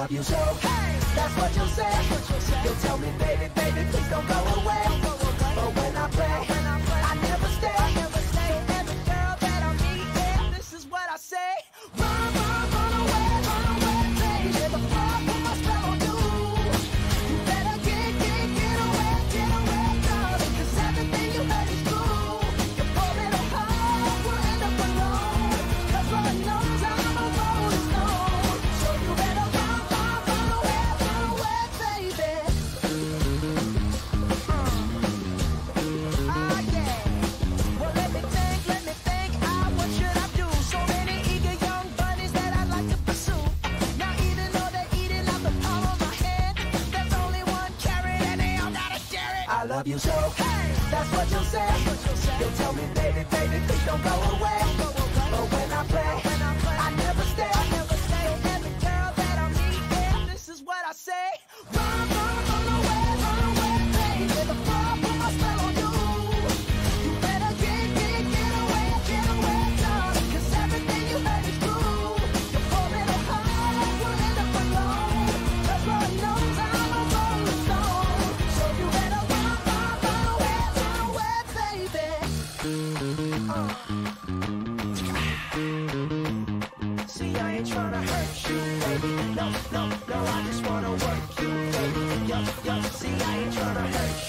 love you so. Hey, that's what you say. You tell me, baby, baby, please don't go away. But when I play, I never stay. So every girl that I meet, yeah, this is what I say. Run, run away, baby. Before I put my spell on you, you better get away, darling. 'Cause everything you heard is true. Your poor little heart will end up alone. 'Cause Lord knows I'm a rolling stone. So you better run away, baby. Ah, yeah. Well, let me think. What should I do? So many eager young bunnies that I'd like to pursue. Now, even though they're eating out the palm of my hand, there's only one carrot and they all gotta share it. I love you so. Hey, that's what you say. You tell me, baby, baby, please don't go away. But when I play, I never stay. So every girl that I meet, yeah, this is what I say. Run away, baby. Before I put my spell on you, you better get away, darling. 'Cause everything you heard is true. Your poor little heart will end up alone. 'Cause Lord knows I'm a rolling stone. So you better run away, baby. See, I ain't tryna hurt you, baby. No, I just wanna work you, baby. Yup, see, I ain't tryna hurt you.